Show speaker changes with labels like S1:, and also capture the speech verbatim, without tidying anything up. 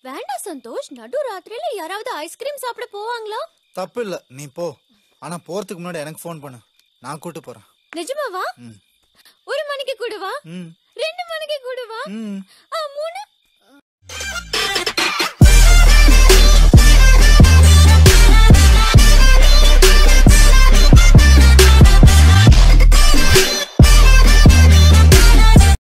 S1: வேண்டாம் சந்தோஷ், நடு ராத்திரியில யாராவது ஐஸ்கிரீம் சாப்பிட போவாங்களா?
S2: தப்பு இல்ல, நீ போ. ஆனா போறதுக்கு முன்னாடி எனக்கு ஃபோன் பண்ணு, நான் கூட்டு போறேன்.
S1: நிஜமாவா? ஒரு மணிக்கு கூடவா? ரெண்டு மணிக்கு கூடவா?